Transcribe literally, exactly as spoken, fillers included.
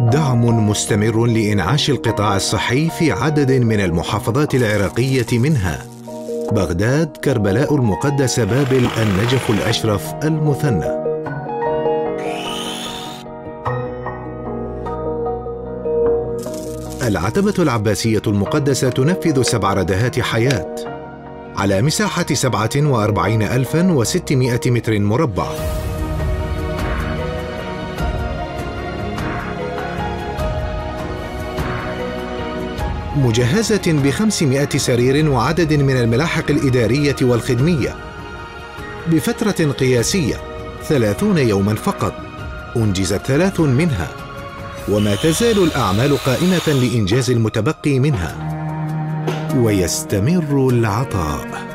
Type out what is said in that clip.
دعم مستمر لإنعاش القطاع الصحي في عدد من المحافظات العراقية، منها بغداد، كربلاء المقدسة، بابل، النجف، الأشرف، المثنى. العتبة العباسية المقدسة تنفذ سبع ردهات حياة على مساحة سبعة وأربعين ألفاً وستمائة متر مربع. مجهزة بخمسمائة سرير وعدد من الملاحق الإدارية والخدمية. بفترة قياسية ثلاثون يوماً فقط أنجزت ثلاث منها، وما تزال الأعمال قائمة لإنجاز المتبقي منها، ويستمر العطاء.